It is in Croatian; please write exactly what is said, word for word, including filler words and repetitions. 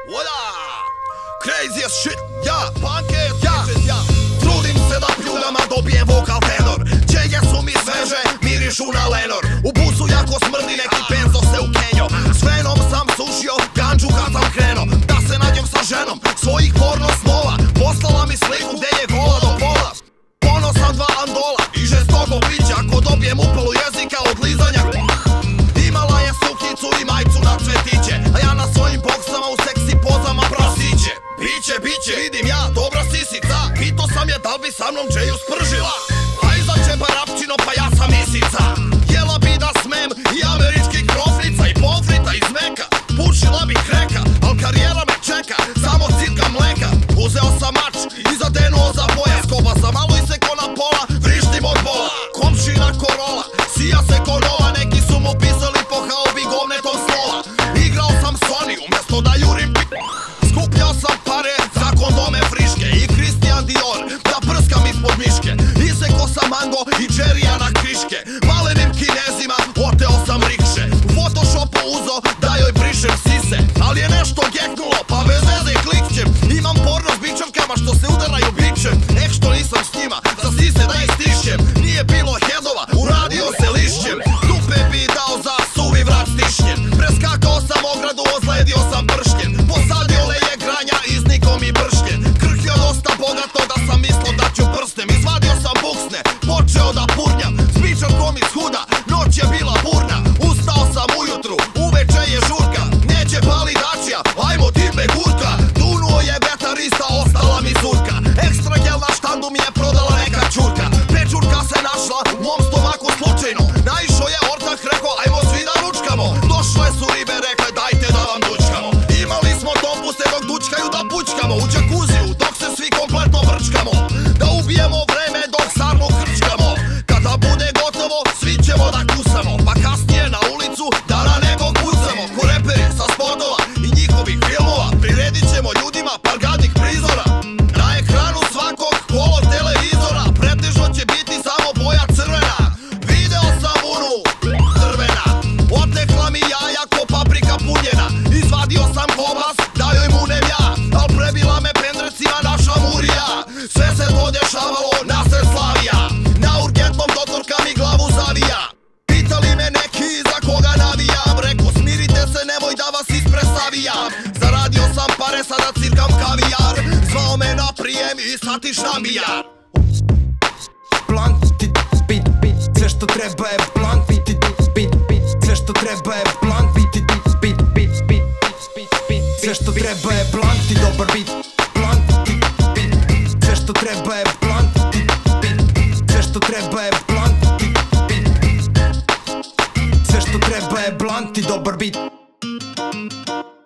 Voila! Craziest shit, ja, punkest, ja, ja. Trudim se da pljugama dobijem vokal tenor. Čege su mi sveže, mirišu na lenor. U busu jako smrdi neki penzo se ukenjo. S venom sam sušio, ganđu kad sam krenuo. Da se nađem sa ženom svojih porno snova. Poslala mi sliku gde je gola do pola. Ponosan dva andola i žestoko pića. Ako dobijem upalu jezika od lizanja. Imala je sukicu i majcu na cvetiće, a ja na svojim boksama u seksi pozama prasiće. Biće, biće, vidim ja, dobra sisica. Pito sam je da li bi sa mnom džeju spržila. A iza džepa rapčino, pa ja sam misica. Jela bi da smem i američkih krofnica i pomfrita iz meka. Pušila bi kreka, al karijera me čeka. Samo cirka mleka. Uzeo sam mač i zadenuo za pojas. Koba sam malo iseko na pola, vrištim od bola. Komšina korola, sija se ko nova. Neki su mu pisali po haobi govnetom slova. Igrao sam Sony umjesto da jurim pi... Skupljao sam pare za kondome friške i Christian Dior da prskam ispod miške. Iseko sam mango i džerija na kriške. Malenim kinezima oteo sam rikše. U Photoshopu uzo da joj brišem sise. Ali je nešto geknulo pa bez veze klikćem. Imam porno s bičevkama što se udaraju bičem. Eh što nisam s njima, za sise da istišćem. Nije bilo hedova, uradio se lišćem. Dupe bi dao za suvi vrat stišnjen. Preskakao sam ogradu, ozledio sam pršljen. Posadio leje granja, iznikao mi bršljen. Krhio dosta bogato da sam mislio da ću prstem. Izvadio sam buksne, počeo da purnjam. S bičevkom iz huda, noć je bila burna. Ustao sam ujutru, uveče je žurka. Neće pali dačija, ajmo time gurka. Dunuo je vetarista, ostala mi zurka. Ekstra gel na štandu mi je prodala neka čurka. Pečurka se našla u mom stomaku slučajno. Naišao je ortak, rekao ajmo svi da ručkamo. Došle su ribe, rekle dajte da vam dučkamo. Imali smo dompuste dok dučkaju da pučkamo. U džakuziju dok se svi kompletno vrčkamo. Da ubijemo vreme dok sarmu krčkamo. Kada bude gotovo svi ćemo da kusamo. Pa kasnije na ulicu da na nekog pucamo. Ko reperi sa spotova i njihovih filmova. Priredit ćemo ljudima par gadnih prizora. Na ekranu svakog kolor televizora. Pretežno će biti samo boja crvena. Video sam unu drvena. Otekla mi jaja ko paprika punjena. Izvadio sam kompas da joj munem ja. Al prebila me pendrecima naša murija. Sve se to dešavalo na Seslavija. Na urgentnom doktorka mi glavu zavija. Pitali me neki za koga navijam. Reko smirite se, nemoj da vas ispresavijam. Zaradio sam pare, sada cirkam kavijar. Zvao me na prijem i sad ti šambija. Blank ti bit bit, sve što treba je blank bit bit bit, sve što treba je blank bit bit bit bit, sve što treba je blank ti dobar bit, blank ti bit, sve što treba je blank ti bit, sve što treba je blank ti bit, sve što treba je blank ti dobar bit.